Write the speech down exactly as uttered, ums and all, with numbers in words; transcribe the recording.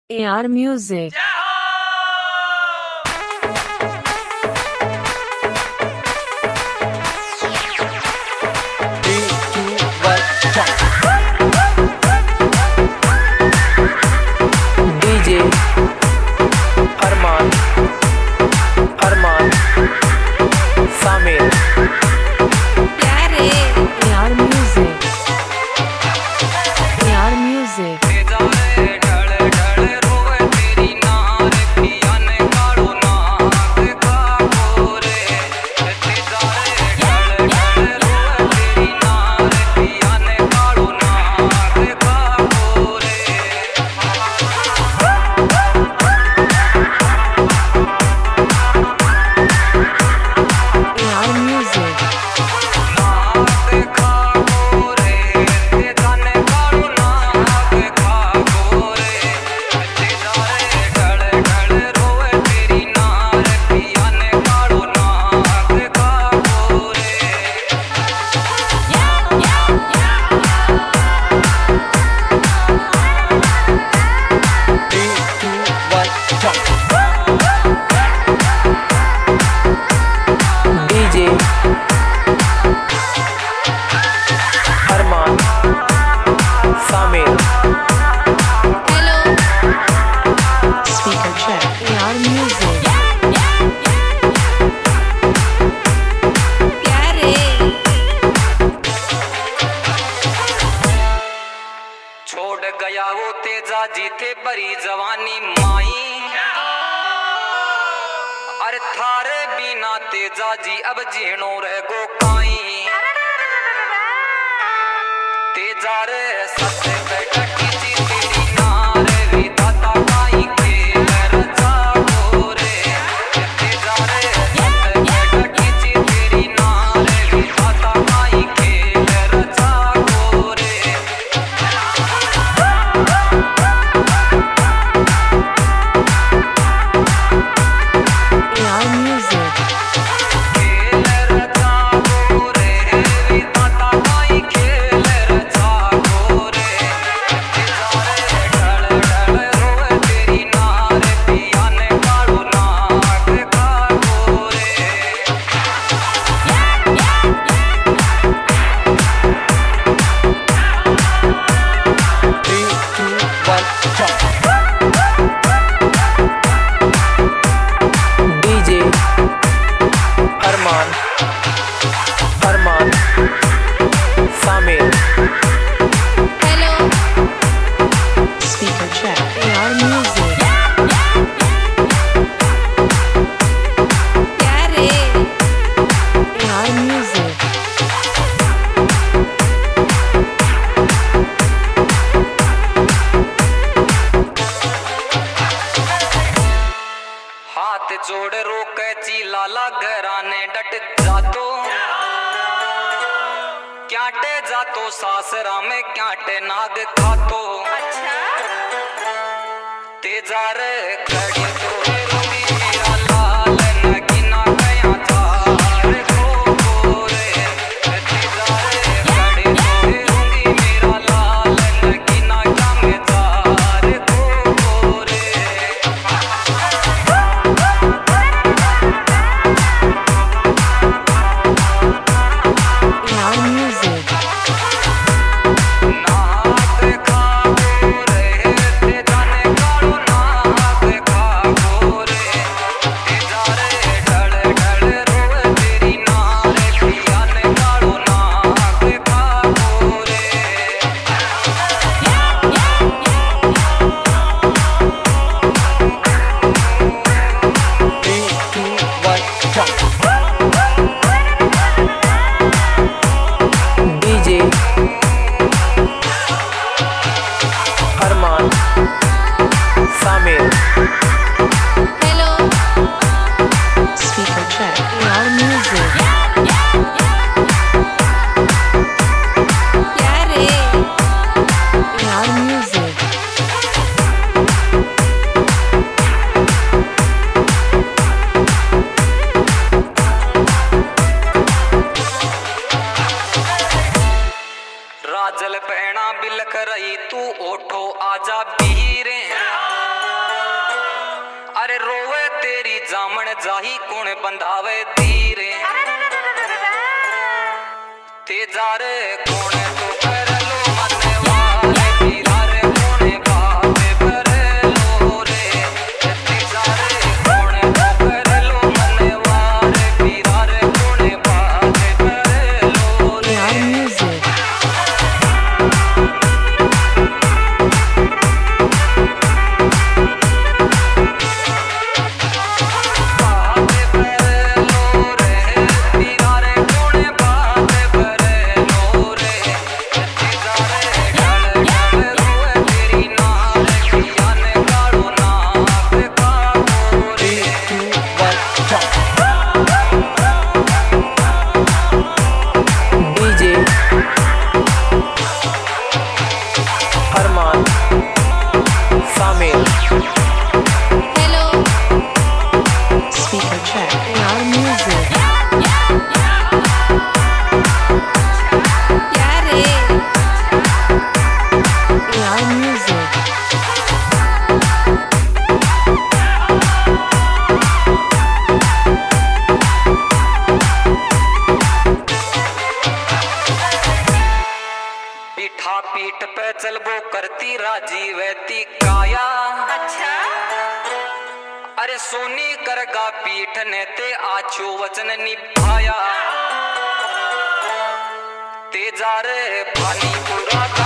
A R Music. DJ Arman Arman Samir प्यारे A R Music. A R Music. DJ Arman Samir Speaker check. A R Music. प्यारे छोड़ गया वो तेजा जीते बरी जवानी माई अरे थारे बिना तेजा जी अब जीणो रह गो काई तेजा रे सत्य बैठा खींची तेरी नार वी दाता काई के रजा गोरे तेजा रे सत्य बैठा खींची तेरी नार वी दाता काई के रजा गोरे A R Music. DJ Arman Arman Samir Speaker check. A R Music. प्यारे A R Music. हाथ जोड़ रोक चिलाला घराने डट जातो क्याटे जातो सासरा में क्याटे नाग खातो तेजा रे खड़ी तो रूंगी मेरा लाल नगीना गया चार खो गोरे तेजा रे खड़ी तो रूंगी मेरा लाल नगीना क्या में चार खो गोरे A R Music. नाग खा गोरे ते जाने कालो नाग खा दामन जाही कौन बंधावे धीरे ते जा रे कौन तो कर लो मन वाले पीरा रे कौन बात पर लो रे ते जा रे कौन तो कर लो मन वाले पीरा रे कौन बात पर लो रे A R Music. Speaker check. A R Music. A R Music. पीठा पीठ पे चलबो करती राजी वैती काया अच्छा अरे सोनी करगा पीठ ने ते आछो वचन निभाया ते जा रे पानी पूरा